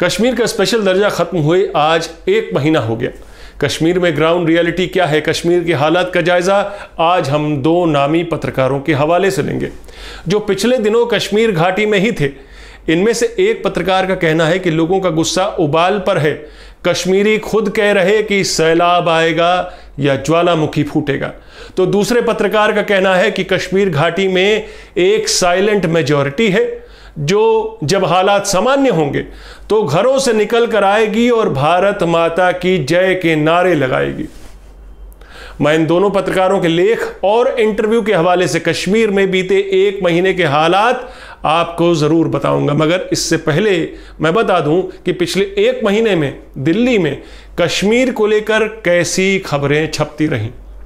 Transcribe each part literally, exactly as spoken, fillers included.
कश्मीर का स्पेशल दर्जा खत्म हुए आज एक महीना हो गया। कश्मीर में ग्राउंड रियलिटी क्या है, कश्मीर के हालात का जायजा आज हम दो नामी पत्रकारों के हवाले से लेंगे जो पिछले दिनों कश्मीर घाटी में ही थे। इनमें से एक पत्रकार का कहना है कि लोगों का गुस्सा उबाल पर है। कश्मीरी खुद कह रहे कि सैलाब आएगा या ज्वालामुखी फूटेगा, तो दूसरे पत्रकार का कहना है कि कश्मीर घाटी में एक साइलेंट मेजॉरिटी है जो जब हालात सामान्य होंगे तो घरों से निकल कर आएगी और भारत माता की जय के नारे लगाएगी। मैं इन दोनों पत्रकारों के लेख और इंटरव्यू के हवाले से कश्मीर में बीते एक महीने के हालात आपको जरूर बताऊंगा, मगर इससे पहले मैं बता दूं कि पिछले एक महीने में दिल्ली में कश्मीर को लेकर कैसी खबरें छपती रहीं।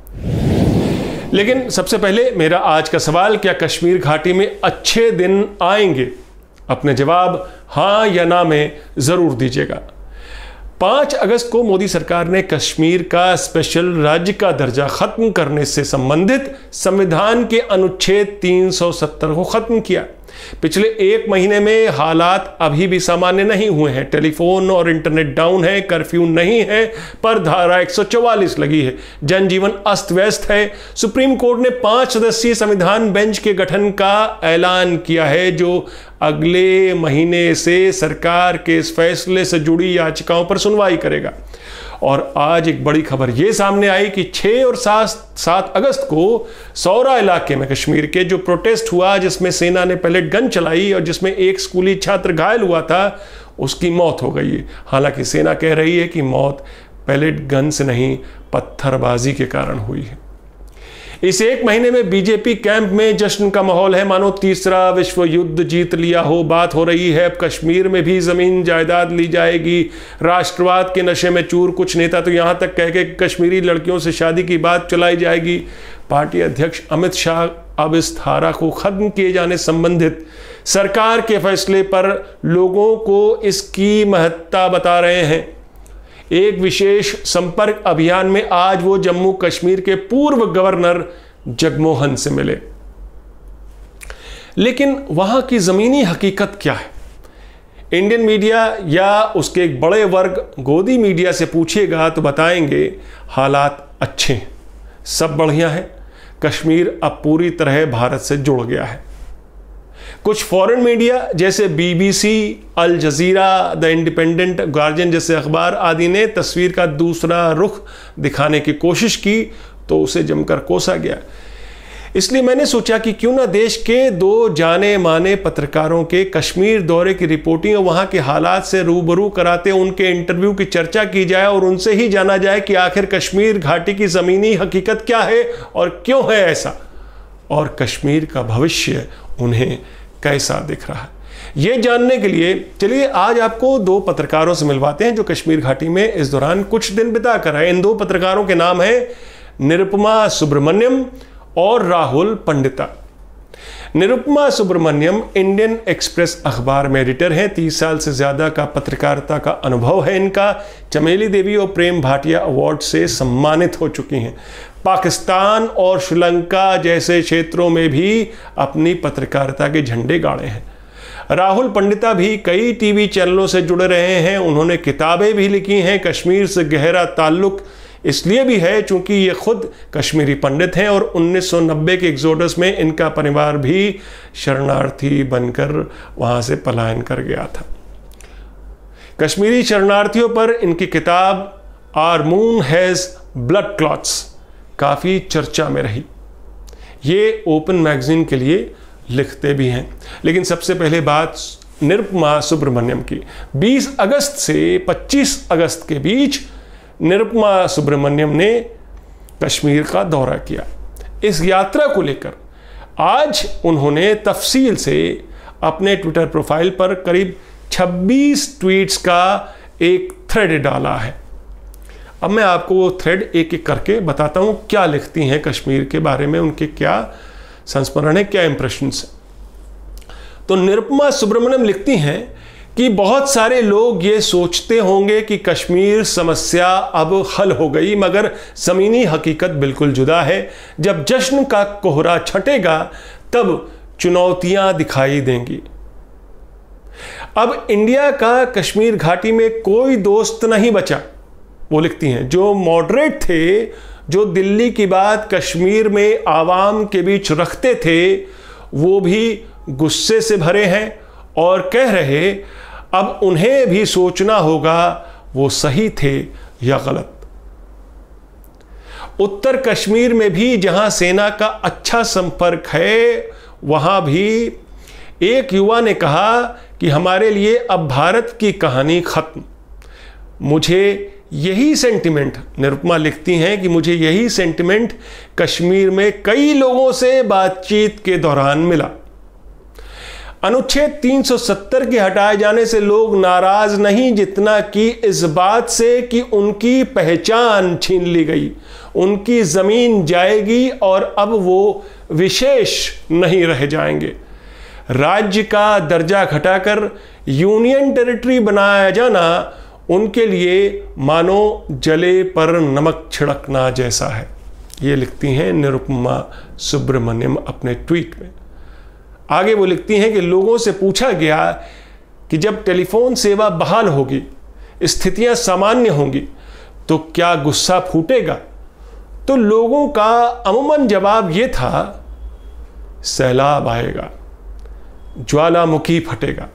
लेकिन सबसे पहले मेरा आज का सवाल, क्या कश्मीर घाटी में अच्छे दिन आएंगे? अपने जवाब हां या ना में जरूर दीजिएगा। पाँच अगस्त को मोदी सरकार ने कश्मीर का स्पेशल राज्य का दर्जा खत्म करने से संबंधित संविधान के अनुच्छेद तीन सौ सत्तर को खत्म किया। पिछले एक महीने में हालात अभी भी सामान्य नहीं हुए हैं। टेलीफोन और इंटरनेट डाउन है, कर्फ्यू नहीं है, पर धारा एक सौ चौवालीस लगी है, जनजीवन अस्त व्यस्त है। सुप्रीम कोर्ट ने पांच सदस्यीय संविधान बेंच के गठन का ऐलान किया है जो अगले महीने से सरकार के इस फैसले से जुड़ी याचिकाओं पर सुनवाई करेगा। और आज एक बड़ी खबर यह सामने आई कि छह और सात अगस्त को सौरा इलाके में कश्मीर के जो प्रोटेस्ट हुआ, जिसमें सेना ने पैलेट गन चलाई और जिसमें एक स्कूली छात्र घायल हुआ था, उसकी मौत हो गई है। हालांकि सेना कह रही है कि मौत पैलेट गन से नहीं, पत्थरबाजी के कारण हुई है। इस एक महीने में बीजेपी कैंप में जश्न का माहौल है, मानो तीसरा विश्व युद्ध जीत लिया हो। बात हो रही है अब कश्मीर में भी जमीन जायदाद ली जाएगी। राष्ट्रवाद के नशे में चूर कुछ नेता तो यहां तक कह के कश्मीरी लड़कियों से शादी की बात चलाई जाएगी। पार्टी अध्यक्ष अमित शाह अब इस धारा को खत्म किए जाने संबंधित सरकार के फैसले पर लोगों को इसकी महत्ता बता रहे हैं। एक विशेष संपर्क अभियान में आज वो जम्मू कश्मीर के पूर्व गवर्नर जगमोहन से मिले। लेकिन वहां की जमीनी हकीकत क्या है? इंडियन मीडिया या उसके एक बड़े वर्ग गोदी मीडिया से पूछिएगा तो बताएंगे हालात अच्छे हैं, सब बढ़िया है, कश्मीर अब पूरी तरह भारत से जुड़ गया है। कुछ फॉरेन मीडिया जैसे BBC, Al Jazeera, the Independent, Guardian जैसे अखबार आदि ने तस्वीर का दूसरा रुख दिखाने की कोशिश की तो उसे जमकर कोसा गया। इसलिए मैंने सोचा कि क्यों ना देश के दो जाने माने पत्रकारों के कश्मीर दौरे की रिपोर्टिंग और वहां के हालात से रूबरू कराते उनके इंटरव्यू की चर्चा की जाए और उनसे ही जाना जाए कि आखिर कश्मीर घाटी की जमीनी हकीकत क्या है और क्यों है ऐसा, और कश्मीर का भविष्य उन्हें कैसा दिख रहा है। यह जानने के लिए चलिए आज आपको दो पत्रकारों से मिलवाते हैं जो कश्मीर घाटी में इस दौरान कुछ दिन बिता कर आए। इन दो पत्रकारों के नाम है निरुपमा सुब्रमण्यम और राहुल पंडिता। निरुपमा सुब्रमण्यम इंडियन एक्सप्रेस अखबार में एडिटर हैं। तीस साल से ज्यादा का पत्रकारिता का अनुभव है इनका। चमेली देवी और प्रेम भाटिया अवार्ड से सम्मानित हो चुकी हैं। पाकिस्तान और श्रीलंका जैसे क्षेत्रों में भी अपनी पत्रकारिता के झंडे गाड़े हैं। राहुल पंडिता भी कई टीवी चैनलों से जुड़े रहे हैं। उन्होंने किताबें भी लिखी हैं। कश्मीर से गहरा ताल्लुक इसलिए भी है चूंकि ये खुद कश्मीरी पंडित हैं और उन्नीस सौ नब्बे के एक्सोडस में इनका परिवार भी शरणार्थी बनकर वहां से पलायन कर गया था। कश्मीरी शरणार्थियों पर इनकी किताब Our Moon Has Blood Clots काफी चर्चा में रही। ये ओपन मैगजीन के लिए लिखते भी हैं। लेकिन सबसे पहले बात निरुपमा सुब्रमण्यम की। बीस अगस्त से पच्चीस अगस्त के बीच निरुपमा सुब्रमण्यम ने कश्मीर का दौरा किया। इस यात्रा को लेकर आज उन्होंने तफसील से अपने ट्विटर प्रोफाइल पर करीब छब्बीस ट्वीट्स का एक थ्रेड डाला है। अब मैं आपको वो थ्रेड एक एक करके बताता हूं क्या लिखती हैं कश्मीर के बारे में, उनके क्या संस्मरण है, क्या इंप्रेशंस है। तो निरुपमा सुब्रमण्यम लिखती हैं कि बहुत सारे लोग ये सोचते होंगे कि कश्मीर समस्या अब हल हो गई, मगर ज़मीनी हकीकत बिल्कुल जुदा है। जब जश्न का कोहरा छटेगा तब चुनौतियां दिखाई देंगी। अब इंडिया का कश्मीर घाटी में कोई दोस्त नहीं बचा, वो लिखती हैं। जो मॉडरेट थे, जो दिल्ली की बात कश्मीर में आवाम के बीच रखते थे, वो भी गुस्से से भरे हैं और कह रहे अब उन्हें भी सोचना होगा वो सही थे या गलत। उत्तर कश्मीर में भी जहां सेना का अच्छा संपर्क है, वहां भी एक युवा ने कहा कि हमारे लिए अब भारत की कहानी खत्म। मुझे यही सेंटिमेंट, निरुपमा लिखती हैं कि मुझे यही सेंटिमेंट कश्मीर में कई लोगों से बातचीत के दौरान मिला। अनुच्छेद तीन सौ सत्तर के हटाए जाने से लोग नाराज नहीं, जितना कि इस बात से कि उनकी पहचान छीन ली गई, उनकी जमीन जाएगी और अब वो विशेष नहीं रह जाएंगे। राज्य का दर्जा घटाकर यूनियन टेरिटरी बनाया जाना उनके लिए मानो जले पर नमक छिड़कना जैसा है। ये लिखती हैं निरुपमा सुब्रमण्यम अपने ट्वीट में। आगे वो लिखती हैं कि लोगों से पूछा गया कि जब टेलीफोन सेवा बहाल होगी, स्थितियां सामान्य होंगी, तो क्या गुस्सा फूटेगा? तो लोगों का अमूमन जवाब ये था, सैलाब आएगा, ज्वालामुखी फटेगा।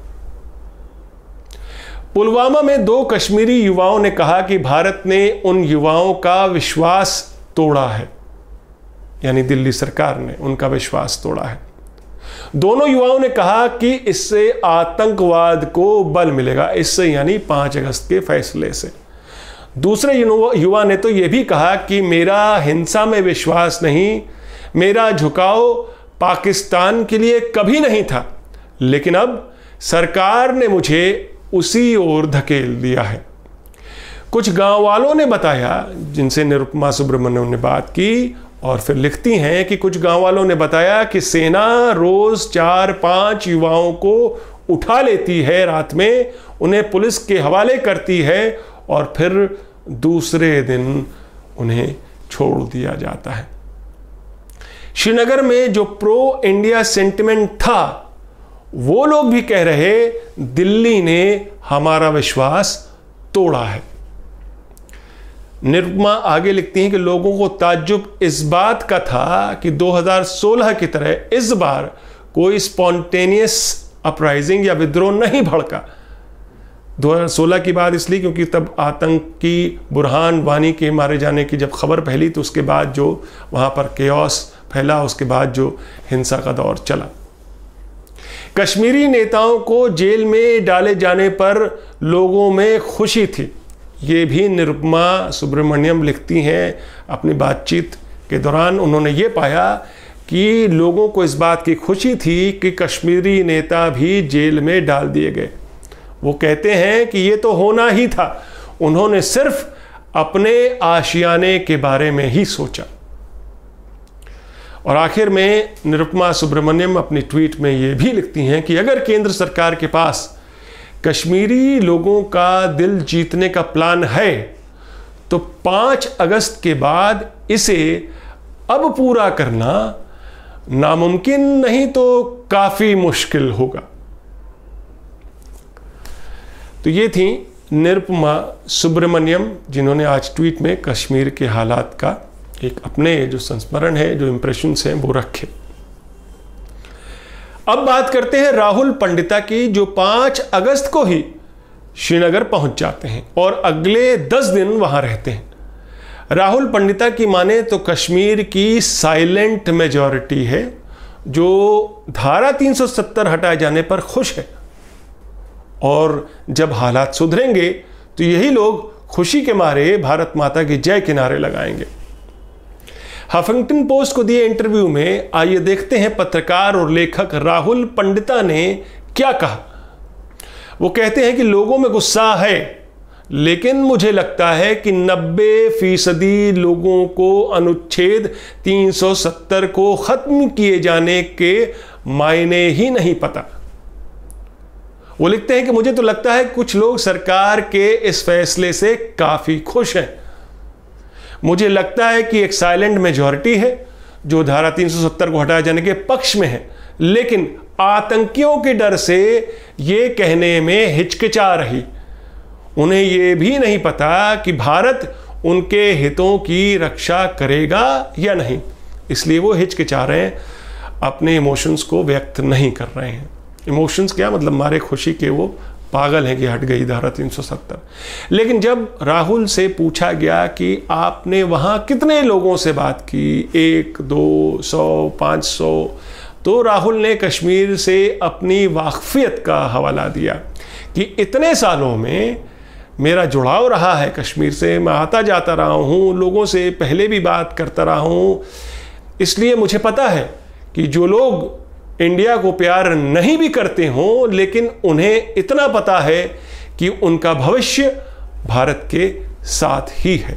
पुलवामा में दो कश्मीरी युवाओं ने कहा कि भारत ने उन युवाओं का विश्वास तोड़ा है, यानी दिल्ली सरकार ने उनका विश्वास तोड़ा है। दोनों युवाओं ने कहा कि इससे आतंकवाद को बल मिलेगा, इससे यानी पाँच अगस्त के फैसले से। दूसरे युवा ने तो यह भी कहा कि मेरा हिंसा में विश्वास नहीं, मेरा झुकाव पाकिस्तान के लिए कभी नहीं था, लेकिन अब सरकार ने मुझे उसी ओर धकेल दिया है। कुछ गांव वालों ने बताया, जिनसे निरुपमा सुब्रमण्यम ने बात की, और फिर लिखती हैं कि कुछ गांव वालों ने बताया कि सेना रोज चार पांच युवाओं को उठा लेती है रात में, उन्हें पुलिस के हवाले करती है और फिर दूसरे दिन उन्हें छोड़ दिया जाता है। श्रीनगर में जो प्रो इंडिया सेंटिमेंट था, वो लोग भी कह रहे दिल्ली ने हमारा विश्वास तोड़ा है। निरुपमा आगे लिखती हैं कि लोगों को ताज्जुब इस बात का था कि दो हज़ार सोलह की तरह इस बार कोई स्पॉन्टेनियस अपराइजिंग या विद्रोह नहीं भड़का। दो हज़ार सोलह की बात इसलिए क्योंकि तब आतंकी बुरहान वानी के मारे जाने की जब खबर फैली, तो उसके बाद जो वहाँ पर केओस फैला, उसके बाद जो हिंसा का दौर चला। कश्मीरी नेताओं को जेल में डाले जाने पर लोगों में खुशी थी, ये भी निरुपमा सुब्रमण्यम लिखती हैं अपनी बातचीत के दौरान। उन्होंने ये पाया कि लोगों को इस बात की खुशी थी कि कश्मीरी नेता भी जेल में डाल दिए गए। वो कहते हैं कि ये तो होना ही था, उन्होंने सिर्फ अपने आशियाने के बारे में ही सोचा। और आखिर में निरुपमा सुब्रमण्यम अपनी ट्वीट में ये भी लिखती हैं कि अगर केंद्र सरकार के पास कश्मीरी लोगों का दिल जीतने का प्लान है, तो पाँच अगस्त के बाद इसे अब पूरा करना नामुमकिन नहीं तो काफ़ी मुश्किल होगा। तो ये थी निरुपमा सुब्रमण्यम, जिन्होंने आज ट्वीट में कश्मीर के हालात का एक अपने जो संस्मरण है, जो इंप्रेशंस हैं, वो रखे। अब बात करते हैं राहुल पंडिता की, जो पाँच अगस्त को ही श्रीनगर पहुंच जाते हैं और अगले दस दिन वहां रहते हैं। राहुल पंडिता की माने तो कश्मीर की साइलेंट मेजॉरिटी है, जो धारा तीन सौ सत्तर हटाए जाने पर खुश है, और जब हालात सुधरेंगे तो यही लोग खुशी के मारे भारत माता की जय के नारे लगाएंगे। हफिंगटन पोस्ट को दिए इंटरव्यू में आइए देखते हैं पत्रकार और लेखक राहुल पंडिता ने क्या कहा। वो कहते हैं कि लोगों में गुस्सा है, लेकिन मुझे लगता है कि नब्बे फीसदी लोगों को अनुच्छेद तीन सौ सत्तर को खत्म किए जाने के मायने ही नहीं पता। वो लिखते हैं कि मुझे तो लगता है कुछ लोग सरकार के इस फैसले से काफी खुश हैं। मुझे लगता है कि एक साइलेंट मेजॉरिटी है जो धारा तीन सौ सत्तर को हटाए जाने के पक्ष में है, लेकिन आतंकियों के डर से ये कहने में हिचकिचा रही। उन्हें ये भी नहीं पता कि भारत उनके हितों की रक्षा करेगा या नहीं, इसलिए वो हिचकिचा रहे हैं, अपने इमोशंस को व्यक्त नहीं कर रहे हैं। इमोशंस क्या मतलब, मारे खुशी के वो पागल हैं कि हट गई धारा तीन सौ सत्तर। लेकिन जब राहुल से पूछा गया कि आपने वहाँ कितने लोगों से बात की, एक, दो, सौ, पाँच सौ, तो राहुल ने कश्मीर से अपनी वाकफियत का हवाला दिया कि इतने सालों में मेरा जुड़ाव रहा है कश्मीर से, मैं आता जाता रहा हूँ, लोगों से पहले भी बात करता रहा हूँ, इसलिए मुझे पता है कि जो लोग इंडिया को प्यार नहीं भी करते हों, लेकिन उन्हें इतना पता है कि उनका भविष्य भारत के साथ ही है।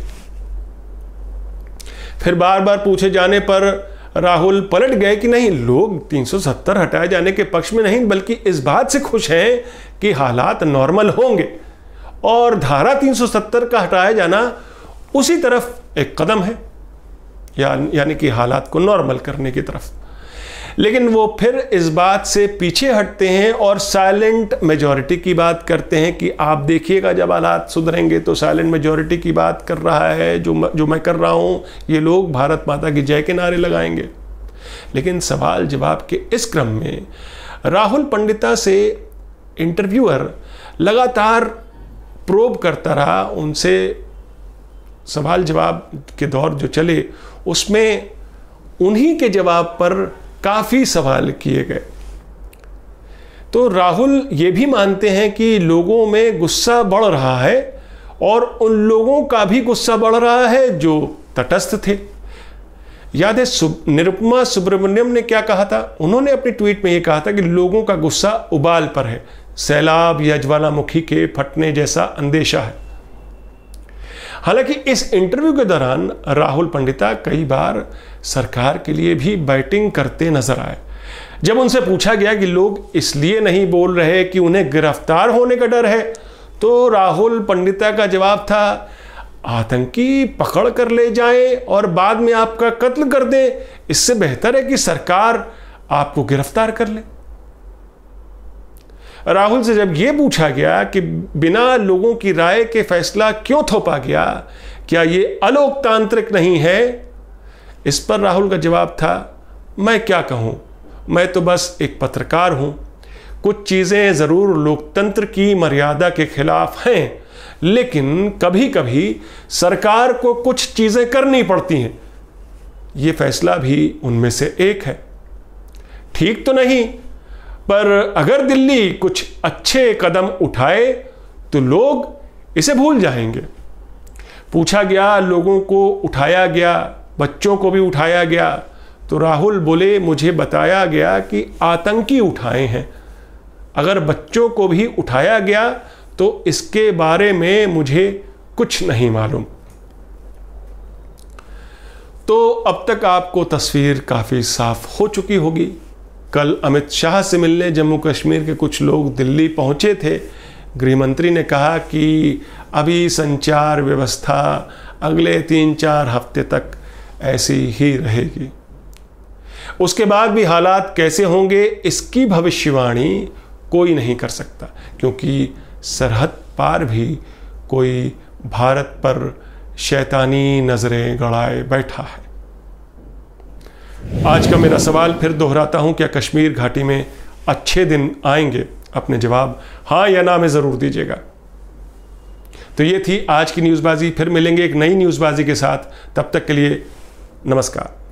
फिर बार बार पूछे जाने पर राहुल पलट गए कि नहीं, लोग तीन सौ सत्तर हटाए जाने के पक्ष में नहीं, बल्कि इस बात से खुश हैं कि हालात नॉर्मल होंगे, और धारा तीन सौ सत्तर का हटाया जाना उसी तरफ एक कदम है, या, यानी कि हालात को नॉर्मल करने की तरफ। लेकिन वो फिर इस बात से पीछे हटते हैं और साइलेंट मेजॉरिटी की बात करते हैं कि आप देखिएगा जब हालात सुधरेंगे तो साइलेंट मेजॉरिटी की बात कर रहा है, जो जो मैं कर रहा हूँ, ये लोग भारत माता की जय के नारे लगाएंगे। लेकिन सवाल जवाब के इस क्रम में राहुल पंडिता से इंटरव्यूअर लगातार प्रोब करता रहा, उनसे सवाल जवाब के दौर जो चले उसमें उन्हीं के जवाब पर काफ़ी सवाल किए गए। तो राहुल ये भी मानते हैं कि लोगों में गुस्सा बढ़ रहा है, और उन लोगों का भी गुस्सा बढ़ रहा है जो तटस्थ थे। याद है निरुपमा सुब्रमण्यम ने क्या कहा था? उन्होंने अपनी ट्वीट में ये कहा था कि लोगों का गुस्सा उबाल पर है, सैलाब या ज्वालामुखी के फटने जैसा अंदेशा है। हालांकि इस इंटरव्यू के दौरान राहुल पंडिता कई बार सरकार के लिए भी बैटिंग करते नजर आए। जब उनसे पूछा गया कि लोग इसलिए नहीं बोल रहे कि उन्हें गिरफ्तार होने का डर है, तो राहुल पंडिता का जवाब था, आतंकी पकड़ कर ले जाएं और बाद में आपका कत्ल कर दें, इससे बेहतर है कि सरकार आपको गिरफ्तार कर ले। राहुल से जब यह पूछा गया कि बिना लोगों की राय के फैसला क्यों थोपा गया, क्या यह अलोकतांत्रिक नहीं है, इस पर राहुल का जवाब था, मैं क्या कहूं, मैं तो बस एक पत्रकार हूं। कुछ चीजें जरूर लोकतंत्र की मर्यादा के खिलाफ हैं, लेकिन कभी कभी सरकार को कुछ चीजें करनी पड़ती हैं, यह फैसला भी उनमें से एक है। ठीक तो नहीं, पर अगर दिल्ली कुछ अच्छे कदम उठाए तो लोग इसे भूल जाएंगे। पूछा गया, लोगों को उठाया गया, बच्चों को भी उठाया गया, तो राहुल बोले, मुझे बताया गया कि आतंकी उठाए हैं। अगर बच्चों को भी उठाया गया तो इसके बारे में मुझे कुछ नहीं मालूम। तो अब तक आपको तस्वीर काफी साफ हो चुकी होगी। कल अमित शाह से मिलने जम्मू कश्मीर के कुछ लोग दिल्ली पहुंचे थे। गृह मंत्री ने कहा कि अभी संचार व्यवस्था अगले तीन चार हफ्ते तक ऐसी ही रहेगी। उसके बाद भी हालात कैसे होंगे इसकी भविष्यवाणी कोई नहीं कर सकता, क्योंकि सरहद पार भी कोई भारत पर शैतानी नजरें गड़ाए बैठा है। आज का मेरा सवाल फिर दोहराता हूं, क्या कश्मीर घाटी में अच्छे दिन आएंगे? अपने जवाब हाँ या ना में जरूर दीजिएगा। तो ये थी आज की न्यूज़बाजी। फिर मिलेंगे एक नई न्यूज़बाजी के साथ, तब तक के लिए नमस्कार।